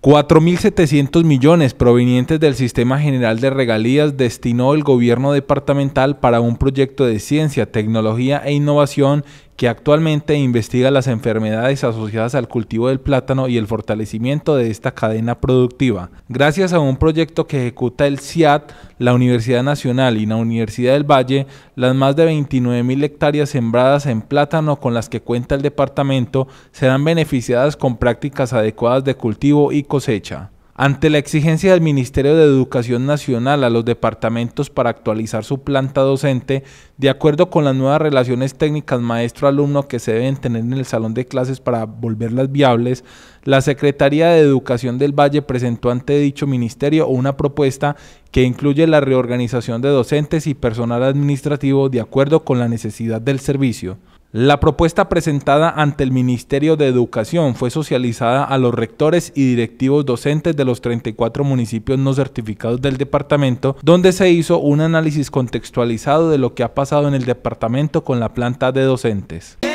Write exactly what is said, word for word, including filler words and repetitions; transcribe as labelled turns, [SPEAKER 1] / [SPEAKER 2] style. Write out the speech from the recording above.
[SPEAKER 1] cuatro mil setecientos millones provenientes del Sistema General de Regalías destinó el gobierno departamental para un proyecto de ciencia, tecnología e innovación que actualmente investiga las enfermedades asociadas al cultivo del plátano y el fortalecimiento de esta cadena productiva. Gracias a un proyecto que ejecuta el C I A T, la Universidad Nacional y la Universidad del Valle, las más de veintinueve mil hectáreas sembradas en plátano con las que cuenta el departamento serán beneficiadas con prácticas adecuadas de cultivo y cosecha. Ante la exigencia del Ministerio de Educación Nacional a los departamentos para actualizar su planta docente, de acuerdo con las nuevas relaciones técnicas maestro-alumno que se deben tener en el salón de clases para volverlas viables, la Secretaría de Educación del Valle presentó ante dicho ministerio una propuesta que incluye la reorganización de docentes y personal administrativo de acuerdo con la necesidad del servicio. La propuesta presentada ante el Ministerio de Educación fue socializada a los rectores y directivos docentes de los treinta y cuatro municipios no certificados del departamento, donde se hizo un análisis contextualizado de lo que ha pasado en el departamento con la planta de docentes.